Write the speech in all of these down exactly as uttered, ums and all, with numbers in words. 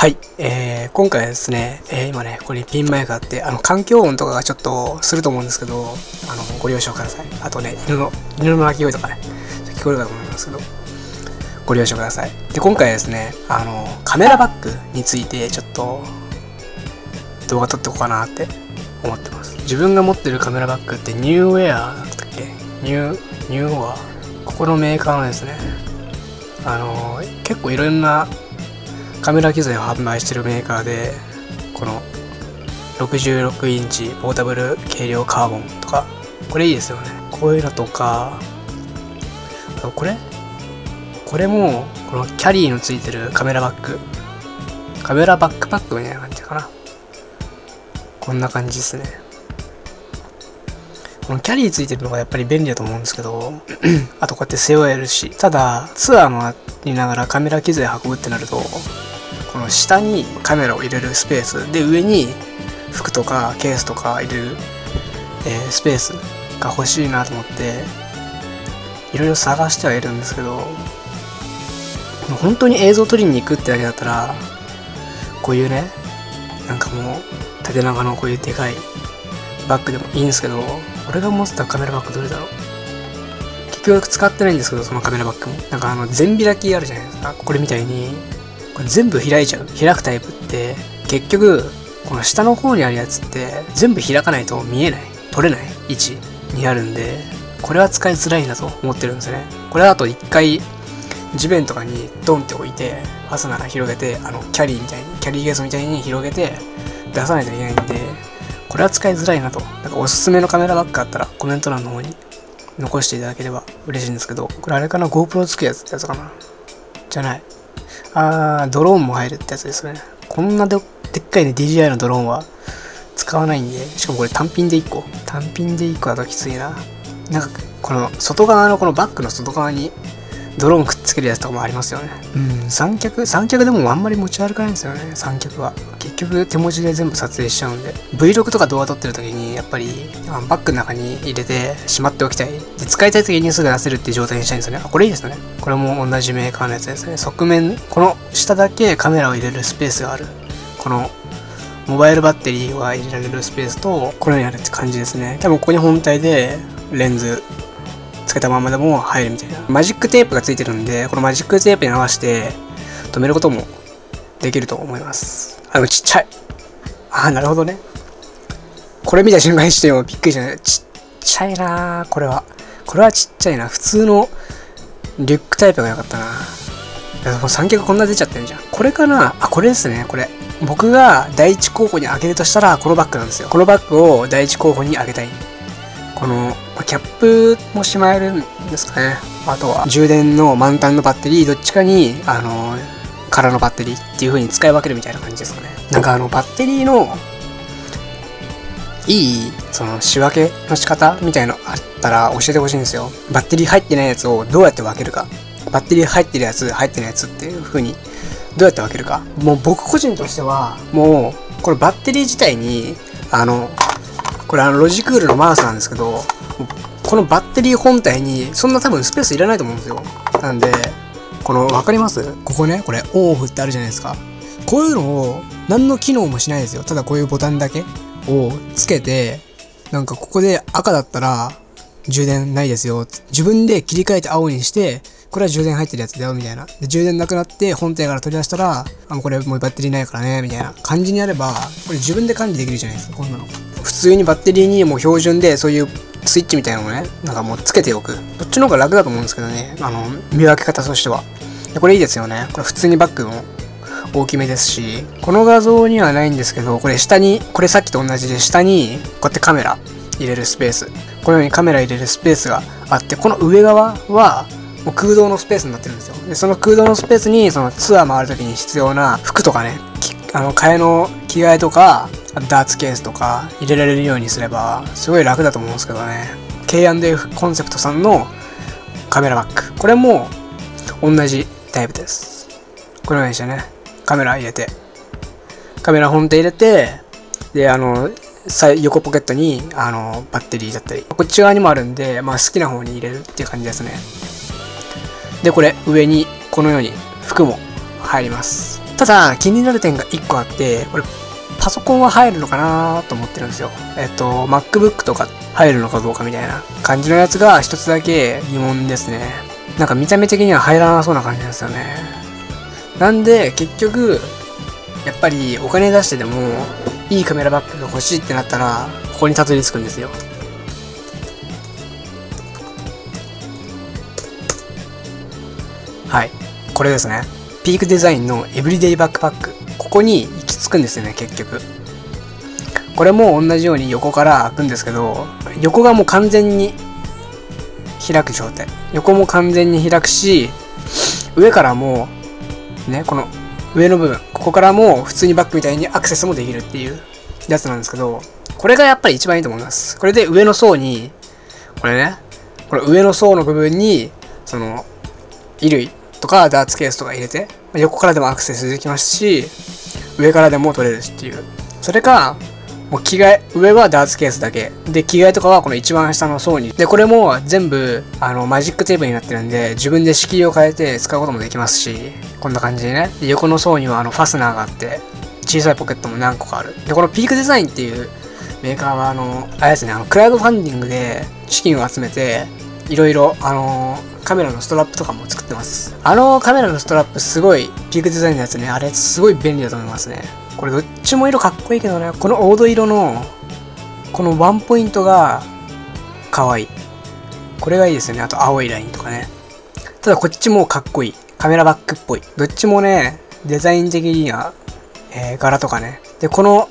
はい、えー、今回はですね、えー、今ね、ここにピンマイクがあって、あの、環境音とかがちょっとすると思うんですけど、あの、ご了承ください。あとね、犬の、犬の鳴き声とかね、聞こえるかと思いますけど、ご了承ください。で、今回はですね、あの、カメラバッグについてちょっと、動画撮っていこうかなって思ってます。自分が持ってるカメラバッグってニューウェアだったっけニュー、ニューオアここのメーカーのですね、あの、結構いろんなカメラ機材を販売してるメーカーで、このろくじゅうろくインチポータブル軽量カーボンとか、これいいですよね。こういうのとか、あこれこれも、このキャリーのついてるカメラバッグ。カメラバックパックみたいな感じかな。こんな感じですね。このキャリーついてるのがやっぱり便利だと思うんですけど、あとこうやって背負えるし、ただ、ツアー回りながらカメラ機材運ぶってなると、この下にカメラを入れるスペースで、上に服とかケースとか入れる、えー、スペースが欲しいなと思っていろいろ探してはいるんですけど、本当に映像撮りに行くってだけだったらこういうね、なんかもう縦長のこういうでかいバッグでもいいんですけど、俺が持ってたカメラバッグどれだろう。結局使ってないんですけど、そのカメラバッグもなんかあの全開きあるじゃないですか。これみたいにこれ全部開いちゃう。開くタイプって結局この下の方にあるやつって全部開かないと見えない、撮れない位置にあるんで、これは使いづらいなと思ってるんですね。これだと一回地面とかにドンって置いて、ファスナー広げて、あのキャリーみたいにキャリーケースみたいに広げて出さないといけないんで、これは使いづらいなと。だからおすすめのカメラバッグあったらコメント欄の方に残していただければ嬉しいんですけど、これあれかな、 GoPro つくやつってやつかな、じゃない、あー、ドローンも入るってやつですね。こんなででっかいね ディージーアイ のドローンは使わないんで、しかもこれ単品でいっこ単品でいっこだときついな。なんかこの外側のこのバッグの外側にドローンくっつけるやつとかもありますよね。うん、三脚三脚でもあんまり持ち歩かないんですよね。三脚は結局手持ちで全部撮影しちゃうんで、 Vlog とか動画撮ってる時にやっぱりバッグの中に入れてしまっておきたい。で使いたい時にすぐ出せるっていう状態にしたいんですよね。あ、これいいですね。これも同じメーカーのやつですね。側面、この下だけカメラを入れるスペースがある。このモバイルバッテリーが入れられるスペースとこのようにあるって感じですね。多分ここに本体でレンズつけたままでも入るみたいな。マジックテープがついてるんで、このマジックテープに合わせて止めることもできると思います。あのちっちゃい。ああ、なるほどね。これ見た瞬間にしてもびっくりしたね。ちっちゃいなー、これは。これはちっちゃいな。普通のリュックタイプが良かったな。もう三脚こんな出ちゃってるじゃん。これかなあ、これですね、これ。僕が第一候補にあげるとしたら、このバッグなんですよ。このバッグを第一候補にあげたい。この、キャップもしまえるんですかね。あとは、充電の満タンのバッテリー、どっちかに、あの、空のバッテリーっていう風に使い分けるみたいな感じですかね。なんかあの、バッテリーの、いい、その、仕分けの仕方みたいのあったら教えてほしいんですよ。バッテリー入ってないやつをどうやって分けるか。バッテリー入ってるやつ、入ってないやつっていう風に、どうやって分けるか。もう僕個人としては、もう、これバッテリー自体に、あの、これあのロジクールのマウスなんですけど、このバッテリー本体にそんな多分スペースいらないと思うんですよ。なんで、この、わかります？ここね、これオンオフってあるじゃないですか。こういうのを何の機能もしないですよ。ただこういうボタンだけをつけて、なんかここで赤だったら充電ないですよ。自分で切り替えて青にして、これは充電入ってるやつだよみたいな。で、充電なくなって本体から取り出したら、あ、もうこれもうバッテリーないからねみたいな感じにやれば、これ自分で管理できるじゃないですか、こんなの。普通にバッテリーにもう標準でそういうスイッチみたいなのをね、なんかもうつけておく。どっちの方が楽だと思うんですけどね。あの、見分け方としては。でこれいいですよね。これ普通にバッグも大きめですし、この画像にはないんですけど、これ下に、これさっきと同じで下にこうやってカメラ入れるスペース。このようにカメラ入れるスペースがあって、この上側はもう空洞のスペースになってるんですよ。で、その空洞のスペースにそのツアー回るときに必要な服とかね、あの、替えの着替えとか、ダーツケースとか入れられるようにすればすごい楽だと思うんですけどね。ケーアンドエフ コンセプトさんのカメラバッグ、これも同じタイプです。このようにしてね、カメラ入れて、カメラ本体入れて、で、あの横ポケットにあのバッテリーだったり、こっち側にもあるんで、まあ、好きな方に入れるっていう感じですね。で、これ上にこのように服も入ります。 ただ、気になる点がいっこあって、これ、パソコンは入るのかなと思ってるんですよ。えっと、MacBook とか入るのかどうかみたいな感じのやつが一つだけ疑問ですね。なんか見た目的には入らなそうな感じなんですよね。なんで、結局、やっぱりお金出してでも、いいカメラバッグが欲しいってなったら、ここにたどり着くんですよ。はい。これですね。ピークデザインのエブリデイバックパック。ここに行き着くんですよね、結局。これも同じように横から開くんですけど、横がもう完全に開く状態。横も完全に開くし、上からも、ね、この上の部分、ここからも普通にバッグみたいにアクセスもできるっていうやつなんですけど、これがやっぱり一番いいと思います。これで上の層に、これね、これ上の層の部分に、その、衣類とかダーツケースとか入れて、横からでもアクセスできますし、上からでも取れるしっていう。それか、もう着替え、上はダーツケースだけ。で、着替えとかはこの一番下の層に。で、これも全部、あの、マジックテープになってるんで、自分で仕切りを変えて使うこともできますし、こんな感じでね。で、横の層にはあの、ファスナーがあって、小さいポケットも何個かある。で、このピークデザインっていうメーカーは、あの、あれですね、あの、クラウドファンディングで資金を集めて、いろいろ、あのー、カメラのストラップとかも作ってます。あのカメラのストラップすごい、ピークデザインのやつね、あれすごい便利だと思いますね。これどっちも色かっこいいけどね、この黄土色の、このワンポイントが、可愛い。これがいいですよね。あと青いラインとかね。ただこっちもかっこいい。カメラバッグっぽい。どっちもね、デザイン的には、えー、柄とかね。で、この、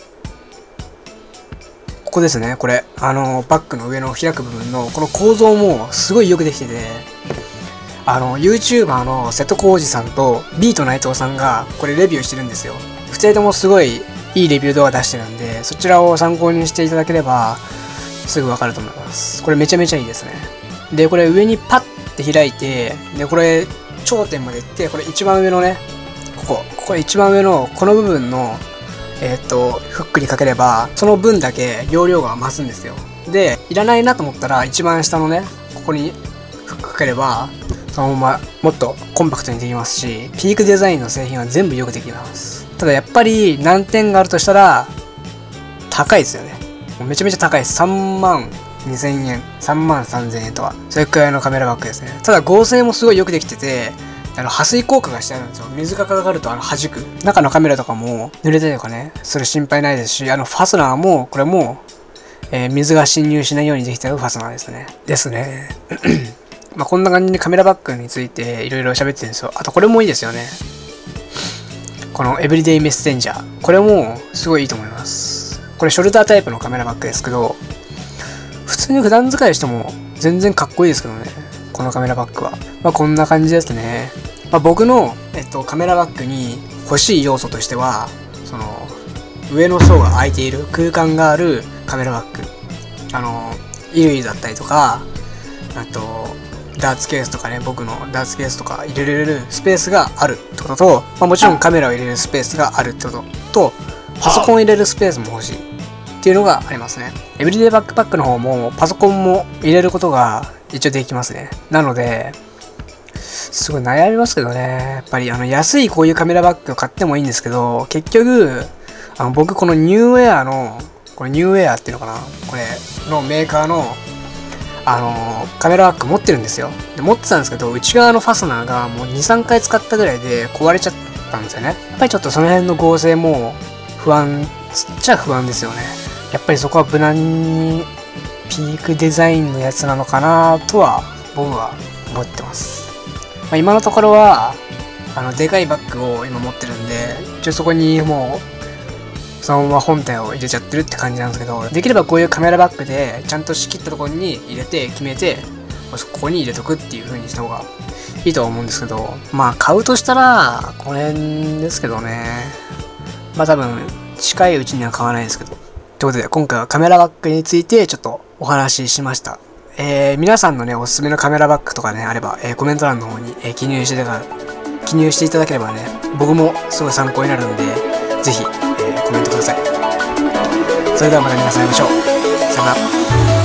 ここですね、これ。あの、バッグの上の開く部分の、この構造もすごいよくできてて、あの、YouTuber の瀬戸康史さんとビート内藤さんが、これレビューしてるんですよ。ふたりともすごいいいレビュー動画出してるんで、そちらを参考にしていただければ、すぐわかると思います。これめちゃめちゃいいですね。で、これ上にパッて開いて、で、これ、頂点まで行って、これ一番上のね、ここ、ここ一番上の、この部分の、えっと、フックにかければ、その分だけ容量が増すんですよ。で、いらないなと思ったら、一番下のね、ここにフックかければ、そのままもっとコンパクトにできますし、ピークデザインの製品は全部よくできます。ただやっぱり難点があるとしたら、高いですよね。めちゃめちゃ高いです。さんまんにせんえん、さんまんさんぜんえんとか、それくらいのカメラバッグですね。ただ合成もすごいよくできてて、あの、破水効果がしてあるんですよ。水がかかるとあの、弾く。中のカメラとかも濡れたりとかね、する心配ないですし、あの、ファスナーも、これも、えー、水が侵入しないようにできてるファスナーですね。ですね。まあ、こんな感じでカメラバッグについていろいろ喋ってるんですよ。あとこれもいいですよね。このエブリデイメッセンジャー。これもすごいいいと思います。これショルダータイプのカメラバッグですけど、普通に普段使いしても全然かっこいいですけどね。このカメラバッグは。まあこんな感じですね。まあ、僕の、えっと、カメラバッグに欲しい要素としては、その、上の層が空いている、空間があるカメラバッグ。あの、衣類だったりとか、あと、ダーツケースとかね、僕のダーツケースとか入れれるスペースがあるってことと、まあ、もちろんカメラを入れるスペースがあるってことと、パソコンを入れるスペースも欲しいっていうのがありますね。エブリデイバックパックの方もパソコンも入れることが一応できますね。なので、すごい悩みますけどね。やっぱりあの安いこういうカメラバッグを買ってもいいんですけど、結局、あの僕このニューエアの、これニューエアっていうのかな、これのメーカーの、あのー、カメラバッグ持ってるんですよ。で持ってたんですけど、内側のファスナーがもうに、さんかい使ったぐらいで壊れちゃったんですよね。やっぱりちょっとその辺の合成も不安、つっちゃ不安ですよね。やっぱりそこは無難にピークデザインのやつなのかなとは僕は思ってます。まあ、今のところは、あの、でかいバッグを今持ってるんで、一応そこにもう、そのまま本体を入れちゃってるって感じなんですけど、できればこういうカメラバッグで、ちゃんと仕切ったところに入れて、決めて、ここに入れとくっていう風にした方がいいとは思うんですけど、まあ、買うとしたら、この辺ですけどね。まあ多分、近いうちには買わないですけど。ということで、今回はカメラバッグについてちょっとお話ししました。えー、皆さんのね、おすすめのカメラバッグとかね、あれば、えー、コメント欄の方に、えー、記入してた記入していただければね、僕もすごい参考になるので、ぜひ、えー、コメントください。それではまた皆さん会いましょう。さよなら。